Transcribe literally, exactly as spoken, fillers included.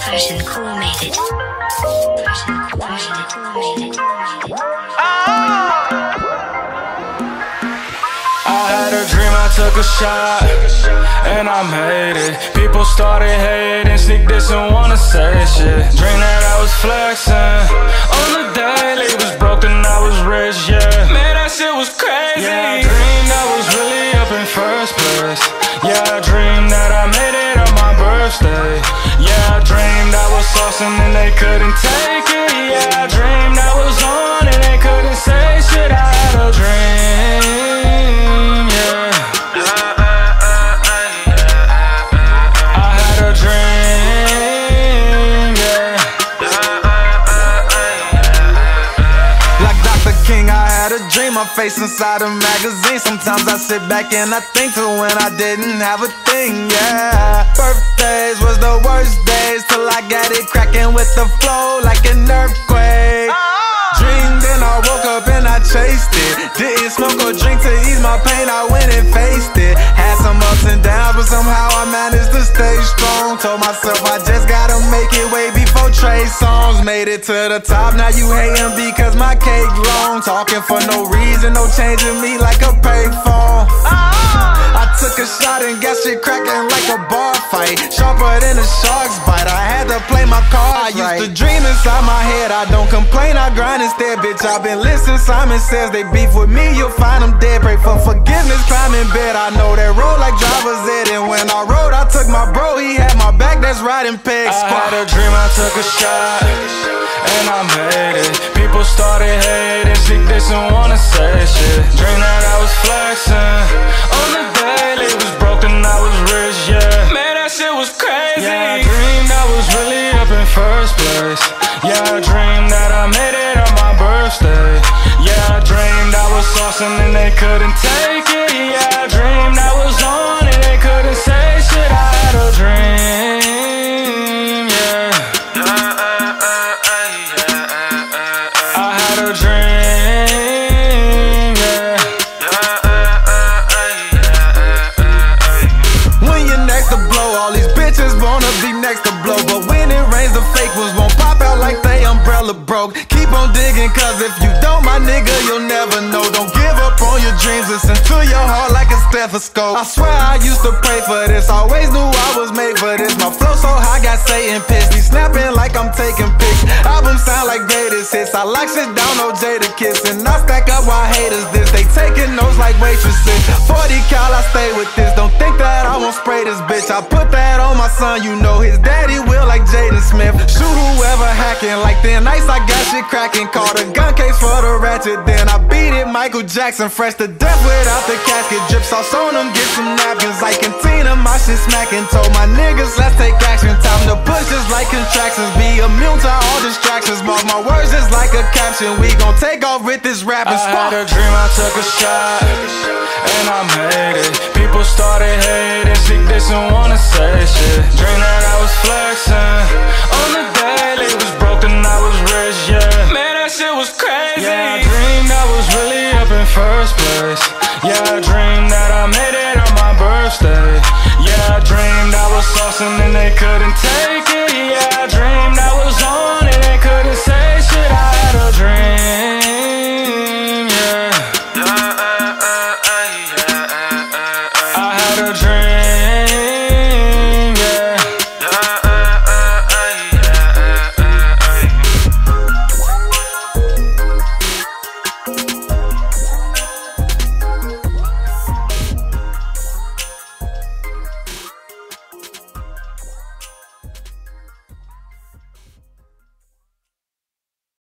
Version Cool made it. Version Version Cool made it. I had a dream, I took a shot, and I made it. People started hating, sneak this and wanna say shit. Dream that I was flexing on the daily, was broke and I was rich, yeah. Man, that shit was crazy. Yeah, I dreamed I was really up in first place. Yeah, I dreamed that I made it on my birthday. Yeah, I dreamed I was awesome and they couldn't take it. Yeah, I dreamed I was on and they couldn't say shit. I had a dream. My face inside a magazine. Sometimes I sit back and I think to when I didn't have a thing, yeah. Birthdays was the worst days till I got it cracking with the flow like an earthquake. Dreamed and I woke up and I chased it. Didn't smoke or drink to ease my pain, I went and faced it. Had some ups and downs, but somehow I managed to stay strong. Told myself I just gotta make it way before Trey Songz. Made it to the top, now you hating because my cake long. Talking for no reason, no changing me like a payphone. I took a shot and got shit cracking like a bar fight. Sharper than a shark's bite, I had to play my cards right. I used to dream inside my head, I don't complain, I grind instead. Bitch, I've been listening, Simon Says they beef with me, you'll find them dead. Pray for forgiveness, climb in bed, I know that road like driver's ed. And when I rode, I took my bro, he had my back, that's riding pegs. I had a dream, I took a shot, and I made it. People started hating, sneak this and wanna say shit. Dream that I was flexing on the daily, was broke and I was rich, yeah. Man, that shit was crazy. Yeah, I dreamed I was really up in first place. Yeah, I dreamed that I made it on my birthday. Yeah, I dreamed I was awesome and they couldn't take it. Yeah, I dreamed I was on and they couldn't say shit. I had a dream, yeah. I had a dream, yeah. When you're next to blow, all these bitches wanna be next to blow. But when it rains, the fake ones won't pop out like they umbrella broke. Keep on digging, cause if you don't, my nigga, you'll never know. Don't give up on your dreams, listen to your heart like a stethoscope. I swear I used to pray for this, always knew I was made for this. My flow so high, got Satan pissed. He snapping like I'm taking pics. Albums sound like greatest hits. I like shit down, no Jada kiss. And I stack up while haters this. They taking notes like waitresses. forty cal, I stay with this. Don't think that I won't spray this bitch. I put that on my son, you know his daddy will like Jaden Smith. Shoot whoever hacking like thin ice, I got shit cracking. Called a gun case for the ratchet, then I beat it Michael Jackson. Fresh to death without the casket. Drip sauce on them, get some napkins. Like Cantina, my shit smacking. Told my niggas, let's take action. Time to push just like contractions. Be immune to all distractions. Mark my words just like a caption. We gon' take off with this rapping. I had a dream, I took a shot, and I made it. People started hating, sneak this and wanna say shit. Dream that I was flexing on the daily, was broke and I was rich, yeah. Man, that shit was crazy. Yeah, I dreamed I was really up in first place. Yeah, I dreamed that I made it on my birthday. Yeah, I dreamed I was awesome and they couldn't